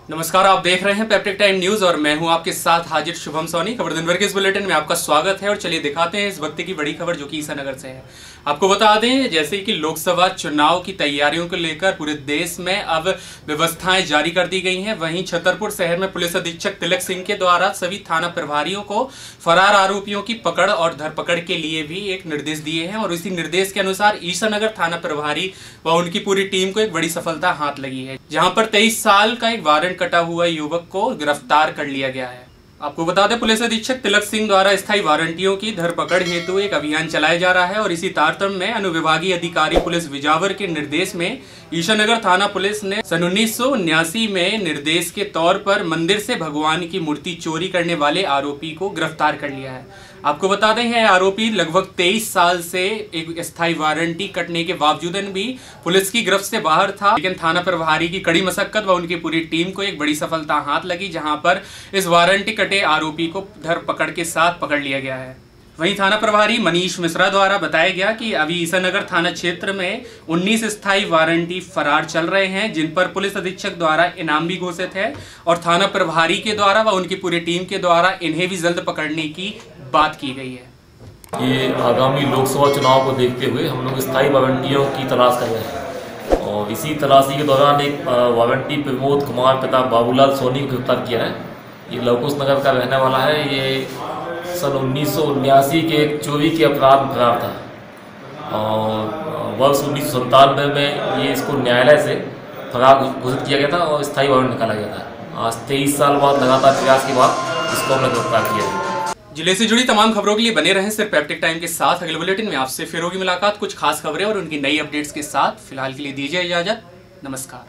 नमस्कार, आप देख रहे हैं पेप्टिक टाइम न्यूज और मैं हूं आपके साथ हाजिर शुभम सोनी। खबर दिन भर के इस बुलेटिन में आपका स्वागत है और चलिए दिखाते हैं इस वक्त की बड़ी खबर जो कि ईसानगर से है। आपको बता दें जैसे कि लोकसभा चुनाव की तैयारियों को लेकर पूरे देश में अब व्यवस्थाएं जारी कर दी गई हैं। वहीं छतरपुर शहर में पुलिस अधीक्षक तिलक सिंह के द्वारा सभी थाना प्रभारियों को फरार आरोपियों की पकड़ और धरपकड़ के लिए भी एक निर्देश दिए हैं और इसी निर्देश के अनुसार ईसानगर थाना प्रभारी व उनकी पूरी टीम को एक बड़ी सफलता हाथ लगी है, जहां पर 23 साल का एक वारंट कटा हुआ युवक को गिरफ्तार कर लिया गया है। आपको बता दें पुलिस अधीक्षक तिलक सिंह द्वारा स्थायी वारंटियों की धरपकड़ हेतु एक अभियान चलाया जा रहा है और इसी तारतम्य में अनुविभागीय अधिकारी पुलिस विजावर के निर्देश में ईसानगर थाना पुलिस ने सन 1979 में निर्देश के तौर पर मंदिर से भगवान की मूर्ति चोरी करने वाले आरोपी को गिरफ्तार कर लिया है। आपको बता दें यह आरोपी लगभग 23 साल से एक स्थायी वारंटी कटने के बावजूद भी पुलिस की गिरफ्त से बाहर था, लेकिन थाना प्रभारी की कड़ी मशक्कत व उनकी पूरी टीम को एक बड़ी सफलता हाथ लगी, जहां पर इस वारंटी कटे आरोपी को धरपकड़ के साथ पकड़ लिया गया है। वहीं थाना प्रभारी मनीष मिश्रा द्वारा बताया गया कि अभी ईसानगर थाना क्षेत्र में 19 स्थायी वारंटी फरार चल रहे हैं, जिन पर पुलिस अधीक्षक द्वारा इनाम भी घोषित है और थाना प्रभारी के द्वारा व उनकी पूरी टीम के द्वारा इन्हें भी जल्द पकड़ने की बात की गई है। ये आगामी लोकसभा चुनाव को देखते हुए हम लोग स्थायी वारंटियों की तलाश कर रहे हैं और इसी तलाशी के दौरान एक वारंटी प्रमोद कुमार पिता बाबूलाल सोनी को गिरफ्तार किया है। ये लवकुश नगर का रहने वाला है। ये सन 1979 के एक चोरी के अपराध में फरार था और वर्ष 1997 में ये इसको न्यायालय से फरार घोषित किया गया था और स्थायी वारंट निकाला गया था। आज 23 साल बाद लगातार प्रयास के बाद इसको हमने गिरफ्तार किया है। जिले से जुड़ी तमाम खबरों के लिए बने रहें सिर्फ पेप्टिक टाइम के साथ। अगले बुलेटिन में आपसे फिर होगी मुलाकात कुछ खास खबरें और उनकी नई अपडेट्स के साथ। फिलहाल के लिए दीजिए इजाजत, नमस्कार।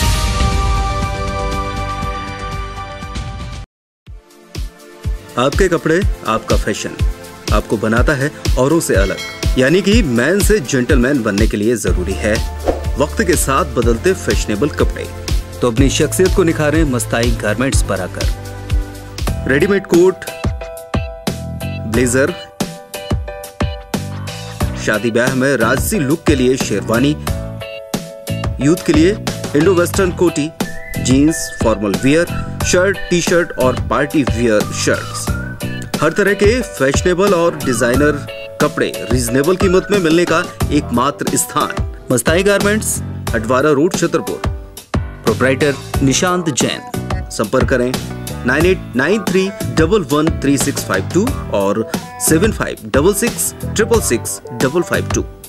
आपके कपड़े, आपका फैशन आपको बनाता है औरों से अलग, यानी कि मैन से जेंटलमैन बनने के लिए जरूरी है वक्त के साथ बदलते फैशनेबल कपड़े। तो अपनी शख्सियत को निखारें मस्ताई गारमेंट्स पर आकर। रेडीमेड कोट, ब्लेजर, शादी ब्याह में राजसी लुक के लिए शेरवानी, यूथ के लिए इंडो वेस्टर्न कोटी, jeans, formal wear, shirt, T shirt और पार्टी वियर शर्ट्स। हर तरह के फैशनेबल और डिजाइनर कपड़े रीजनेबल कीमत में मिलने का एकमात्र स्थान Mastai garments, Hatwara road, Chhatarpur. Proprietor Nishant Jain. संपर्क करें 9893113652 और 7566666552।